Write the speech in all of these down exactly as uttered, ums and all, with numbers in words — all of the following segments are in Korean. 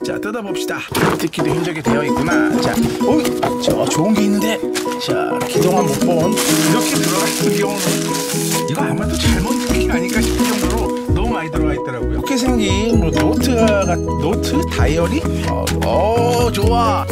자, 뜯어봅시다. 뜯기도 힘들게 되어 있구나. 자, 어이, 저 좋은 게 있는데. 자, 그동안 못 본 이렇게 들어가는 경우는 이거 아마도 잘못 넣은 게 아닐까 싶을 정도로 너무 많이 들어가 있더라고요. 이렇게 생긴 뭐 노트가 노트 다이어리? 어, 어 좋아.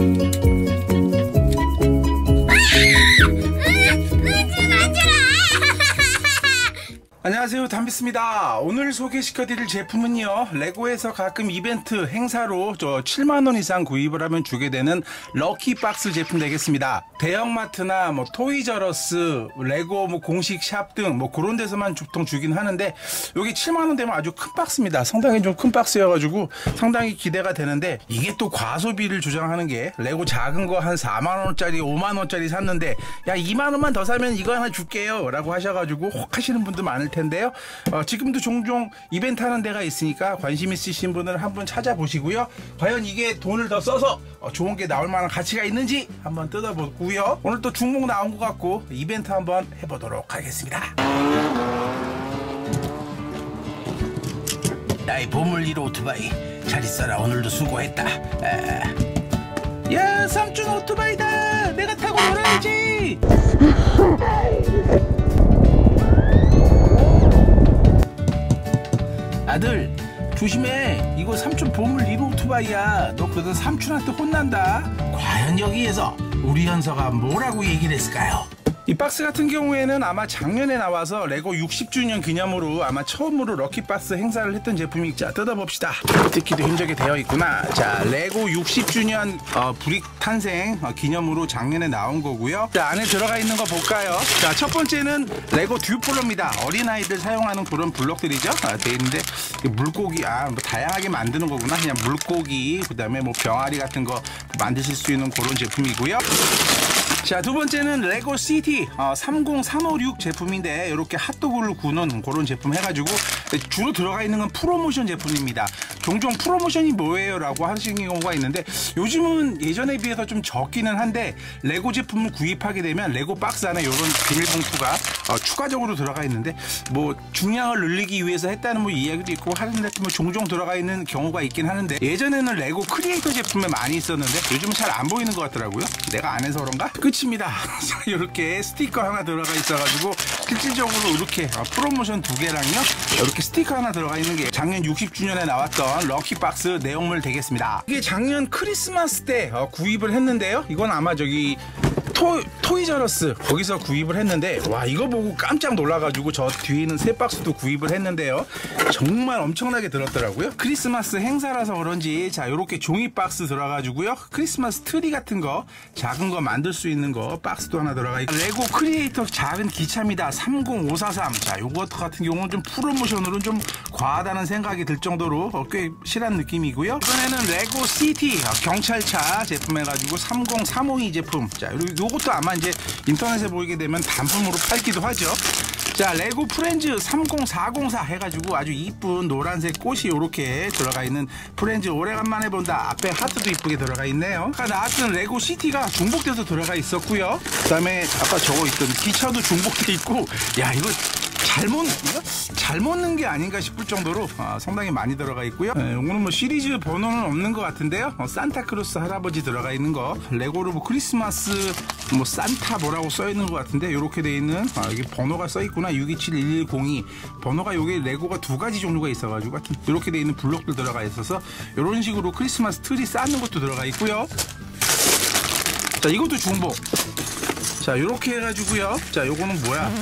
안녕하세요, 담비스입니다. 오늘 소개시켜드릴 제품은요, 레고에서 가끔 이벤트 행사로 저 칠만 원 이상 구입을 하면 주게 되는 럭키박스 제품 되겠습니다. 대형마트나 뭐 토이저러스, 레고 뭐 공식 샵 등 뭐 그런 데서만 보통 주긴 하는데, 여기 칠만 원 되면 아주 큰 박스입니다. 상당히 좀 큰 박스여가지고 상당히 기대가 되는데, 이게 또 과소비를 주장하는 게, 레고 작은 거 한 사만 원짜리 오만 원짜리 샀는데 야 이만 원만 더 사면 이거 하나 줄게요 라고 하셔가지고 혹 하시는 분들 많을 텐데요. 어, 지금도 종종 이벤트 하는 데가 있으니까 관심 있으신 분은 한번 찾아보시고요. 과연 이게 돈을 더 써서 어, 좋은 게 나올 만한 가치가 있는지 한번 뜯어보고요. 오늘 또 중복 나온 것 같고 이벤트 한번 해보도록 하겠습니다. 나의 보물 일 호 오토바이 잘 있어라. 오늘도 수고했다. 아. 야, 삼촌 오토바이다. 내가 타고 놀아야지. 아들 조심해. 이거 삼촌 보물 일 호 오토바이야. 너 그러다 삼촌한테 혼난다. 과연 여기에서 우리 현서가 뭐라고 얘기를 했을까요? 이 박스 같은 경우에는 아마 작년에 나와서 레고 육십 주년 기념으로 아마 처음으로 럭키박스 행사를 했던 제품이. 자, 뜯어봅시다. 뜯기도 힘들게 되어 있구나. 자, 레고 육십 주년 어, 브릭 탄생 어, 기념으로 작년에 나온 거고요. 자, 안에 들어가 있는 거 볼까요? 자, 첫 번째는 레고 듀폴러입니다. 어린아이들 사용하는 그런 블럭들이죠. 아, 돼 있는데 물고기, 아, 뭐 다양하게 만드는 거구나. 그냥 물고기, 그 다음에 뭐 병아리 같은 거 만드실 수 있는 그런 제품이고요. 자, 두 번째는 레고 시티 어, 삼공삼오육 제품인데, 이렇게 핫도그를 구는 그런 제품 해가지고 주로 들어가 있는 건 프로모션 제품입니다. 종종 프로모션이 뭐예요? 라고 하시는 경우가 있는데, 요즘은 예전에 비해서 좀 적기는 한데, 레고 제품을 구입하게 되면 레고 박스 안에 이런 비닐봉투가 어, 추가적으로 들어가 있는데, 뭐 중량을 늘리기 위해서 했다는 뭐 이야기도 있고 하는데, 뭐 종종 들어가 있는 경우가 있긴 하는데, 예전에는 레고 크리에이터 제품에 많이 있었는데 요즘은 잘 안 보이는 것 같더라고요. 내가 안 해서 그런가? 끝입니다. 이렇게 스티커 하나 들어가 있어가지고 실질적으로 이렇게 프로모션 두 개랑요, 이렇게 스티커 하나 들어가 있는 게 작년 육십 주년에 나왔던 럭키박스 내용물 되겠습니다. 이게 작년 크리스마스 때 구입을 했는데요. 이건 아마 저기 토, 토이저러스 거기서 구입을 했는데, 와, 이거 보고 깜짝 놀라가지고 저 뒤에 있는 새 박스도 구입을 했는데요. 정말 엄청나게 들었더라고요. 크리스마스 행사라서 그런지, 자, 요렇게 종이 박스 들어가지고요, 크리스마스 트리 같은 거 작은 거 만들 수 있는 거 박스도 하나 들어가 있고, 레고 크리에이터 작은 기차입니다. 삼공오사삼. 자, 요것 같은 경우는 좀 프로모션으로는 좀 과하다는 생각이 들 정도로 어, 꽤 실한 느낌이고요. 이번에는 레고 시티 어, 경찰차 제품 해가지고 삼공삼오이 제품. 자, 요 이것도 아마 이제 인터넷에 보이게 되면 단품으로 팔기도 하죠. 자, 레고 프렌즈 삼공사공사 해가지고 아주 이쁜 노란색 꽃이 이렇게 들어가 있는 프렌즈, 오래간만에 본다. 앞에 하트도 이쁘게 들어가 있네요. 아까 나왔던 레고 시티가 중복돼서 들어가 있었고요. 그 다음에 아까 저거 있던 기차도 중복돼 있고, 야, 이거 잘못 이거 잘못 넣은 게 아닌가 싶을 정도로 아, 상당히 많이 들어가 있고요. 네, 이거는 뭐 시리즈 번호는 없는 것 같은데요. 어, 산타크로스 할아버지 들어가 있는 거, 레고로 뭐 크리스마스 뭐 산타 뭐라고 써 있는 것 같은데, 이렇게 돼 있는, 아, 여기 번호가 써 있구나. 육이칠일일공이 번호가, 여기 레고가 두 가지 종류가 있어가지고 하여튼 이렇게 돼 있는 블록들 들어가 있어서 이런 식으로 크리스마스 트리 쌓는 것도 들어가 있고요. 자, 이것도 중복. 자, 이렇게 해가지고요. 자, 요거는 뭐야?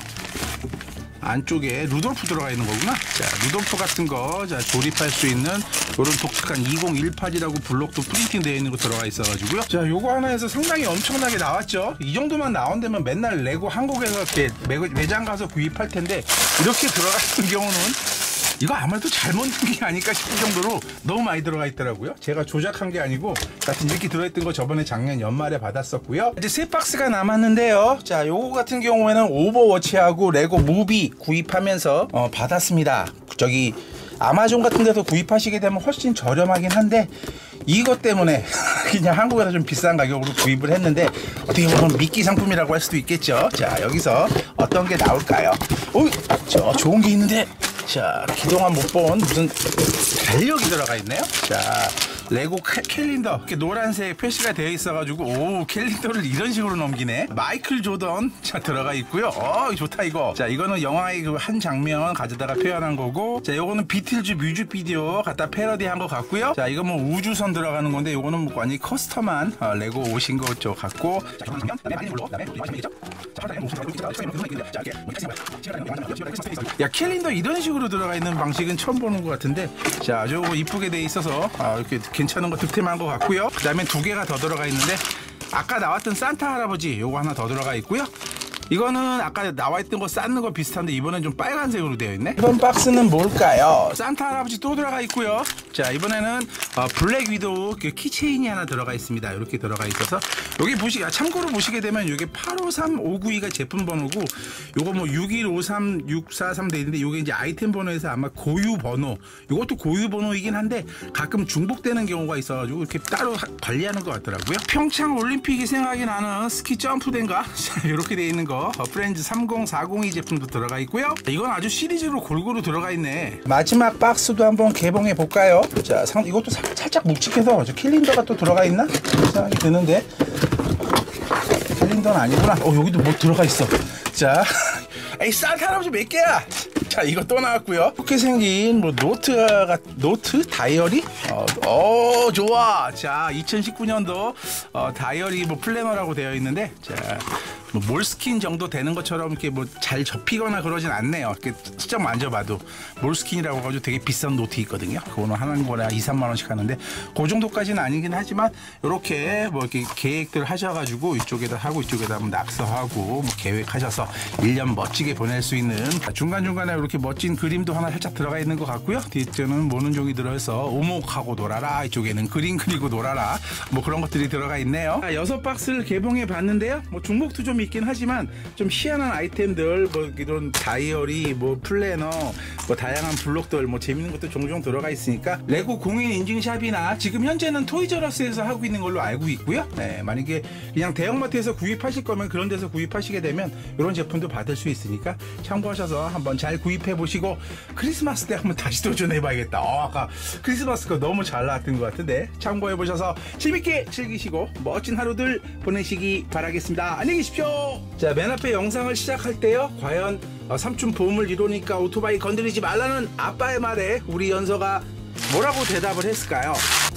안쪽에 루돌프 들어가 있는 거구나. 자, 루돌프 같은 거, 자, 조립할 수 있는 이런 독특한 이공일팔이라고 블록도 프린팅 되어 있는 거 들어가 있어가지고요. 자, 요거 하나에서 상당히 엄청나게 나왔죠. 이 정도만 나온다면 맨날 레고 한국에서 이렇게 매장 가서 구입할 텐데, 이렇게 들어가 있는 경우는 이거 아마도 잘못 넣은 게 아닐까 싶을 정도로 너무 많이 들어가 있더라고요. 제가 조작한 게 아니고 같은 이렇게 들어있던 거 저번에 작년 연말에 받았었고요. 이제 세 박스가 남았는데요. 자, 요거 같은 경우에는 오버워치하고 레고 무비 구입하면서 어, 받았습니다. 저기 아마존 같은 데서 구입하시게 되면 훨씬 저렴하긴 한데, 이것 때문에 그냥 한국에서 좀 비싼 가격으로 구입을 했는데, 어떻게 보면 미끼 상품이라고 할 수도 있겠죠. 자, 여기서 어떤 게 나올까요? 어, 저 좋은 게 있는데, 자, 그동안 못 본 무슨 달력이 들어가 있네요. 자, 레고 캐, 캘린더 이렇게 노란색 표시가 되어 있어가지고 오 캘린더를 이런 식으로 넘기네. 마이클 조던 자 들어가 있고요. 어 좋다 이거. 자 이거는 영화의 그 한 장면 가져다가 표현한 거고, 자 요거는 비틀즈 뮤직비디오 갖다 패러디한 것 같고요. 자 이거 뭐 우주선 들어가는 건데 요거는 뭐 완전히 커스텀한 어, 레고 오신 거 저 같고, 자 이거는 장면 그다음에 마리는 물로 그다음에 우리 마지막이겠죠. 야 캘린더 이런 식으로 들어가 있는 방식은 처음 보는 것 같은데, 자 아주 이쁘게 돼 있어서 아, 이렇게 괜찮은 거 득템한 것 같고요. 그 다음에 두 개가 더 들어가 있는데, 아까 나왔던 산타 할아버지 요거 하나 더 들어가 있고요. 이거는 아까 나와있던 거 쌓는 거 비슷한데 이번엔 좀 빨간색으로 되어 있네. 이번 박스는 뭘까요? 산타 할아버지 또 들어가 있고요. 자 이번에는 어, 블랙 위도우 그 키체인이 하나 들어가 있습니다. 이렇게 들어가 있어서 여기 보시 아, 참고로 보시게 되면 이게 팔오삼 오구이가 제품 번호고, 요거 뭐 육일오삼 육사삼 돼 있는데 요게 이제 아이템 번호에서 아마 고유 번호, 요것도 고유 번호이긴 한데 가끔 중복되는 경우가 있어가지고 이렇게 따로 하, 관리하는 것 같더라고요. 평창 올림픽이 생각이 나는 스키 점프대인가 이렇게 돼 있는 거 어, 프렌즈 삼공사공이 제품도 들어가 있고요. 이건 아주 시리즈로 골고루 들어가 있네. 마지막 박스도 한번 개봉해 볼까요? 자, 상, 이것도 사, 살짝 묵직해서 저 캘린더가 또 들어가 있나? 생각이 드는데 캘린더는 아니구나. 어 여기도 뭐 들어가 있어. 자, 에이 산타 할아버지 몇 개야? 자 이거 또 나왔고요. 이렇게 생긴 뭐 노트가 노트 다이어리. 어, 어 좋아. 자 이천십구 년도 어, 다이어리 뭐 플래너라고 되어 있는데, 자 뭐 몰스킨 정도 되는 것처럼 이렇게 뭐 잘 접히거나 그러진 않네요. 이렇게 슬쩍 만져봐도 몰스킨이라고 가지고 되게 비싼 노트 있거든요. 그거는 하는 거나 이, 삼만 원씩 하는데 그 정도까지는 아니긴 하지만 이렇게 뭐 이렇게 계획들 하셔가지고 이쪽에다 하고 이쪽에다 한번 낙서하고 뭐 계획하셔서 일 년 멋지게 보낼 수 있는, 중간중간에 이렇게 멋진 그림도 하나 살짝 들어가 있는 것 같고요. 뒤에는 모는 종이 들어서 오목하고 놀아라, 이쪽에는 그림 그리고 놀아라, 뭐 그런 것들이 들어가 있네요. 자, 여섯 박스를 개봉해 봤는데요. 뭐 중복도 좀 있긴 하지만 좀 희한한 아이템들, 뭐 이런 다이어리, 뭐 플래너, 뭐 다양한 블록들, 뭐 재밌는 것도 종종 들어가 있으니까 레고 공인 인증샵이나 지금 현재는 토이저러스에서 하고 있는 걸로 알고 있고요. 네, 만약에 그냥 대형마트에서 구입하실 거면 그런 데서 구입하시게 되면 이런 제품도 받을 수 있으니까 참고하셔서 한번 잘 구입해 보시고 크리스마스 때 한번 다시 도전해 봐야겠다. 어, 아까 크리스마스 거 너무 잘 나왔던 것 같은데 참고해 보셔서 재밌게 즐기시고 멋진 하루들 보내시기 바라겠습니다. 안녕히 계십시오. 자, 맨 앞에 영상을 시작할 때요, 과연 어, 삼촌 보험을 이루니까 오토바이 건드리지 말라는 아빠의 말에 우리 연서가 뭐라고 대답을 했을까요?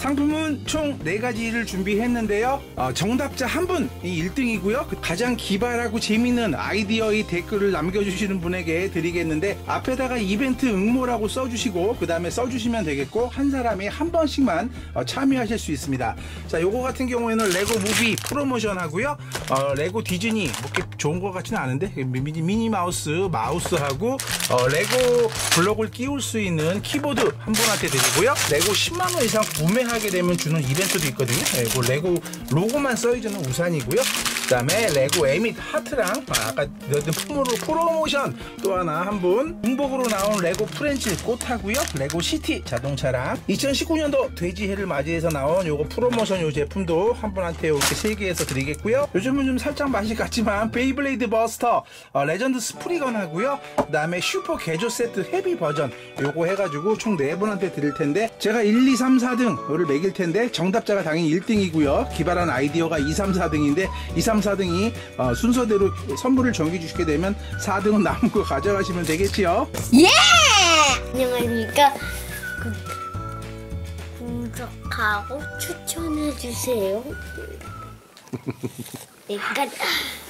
상품은 총 네 가지를 준비했는데요. 어, 정답자 한 분이 일 등이고요. 그 가장 기발하고 재미있는 아이디어의 댓글을 남겨주시는 분에게 드리겠는데, 앞에다가 이벤트 응모라고 써주시고 그 다음에 써주시면 되겠고, 한 사람이 한 번씩만 어, 참여하실 수 있습니다. 자, 요거 같은 경우에는 레고 무비 프로모션 하고요. 어, 레고 디즈니 뭐 이렇게 좋은 거 같지는 않은데 미니, 미니 마우스 마우스하고 어, 레고 블록을 끼울 수 있는 키보드 한 분한테 드리고요. 레고 십만 원 이상 구매하게 되면 주는 이벤트도 있거든요. 네, 그 레고 로고만 써있는 우산이고요. 그 다음에 레고 에밋 하트랑 아까 넣었던 프로로 프로모션 또 하나 한 분, 공복으로 나온 레고 프렌즈 꽃하고요. 레고 시티 자동차랑 이천십구 년도 돼지해를 맞이해서 나온 요거 프로모션 요 제품도 한 분한테 이렇게 세 개에서 드리겠고요. 요즘은 좀 살짝 맛이 같지만 베이블레이드 버스터 어, 레전드 스프리건 하고요. 그 다음에 슈퍼 개조 세트 헤비 버전 요거 해가지고 총 네 분한테 드릴 텐데, 제가 일, 이, 삼, 사 등을 매길 텐데 정답자가 당연히 일 등이고요. 기발한 아이디어가 이, 삼, 사 등인데 이, 삼, 사 등이 어, 순서대로 선물을 정해주시게 되면 사 등은 남은 거 가져가시면 되겠지요. 예! 안녕하십니까. 구독하고 추천해주세요. 내가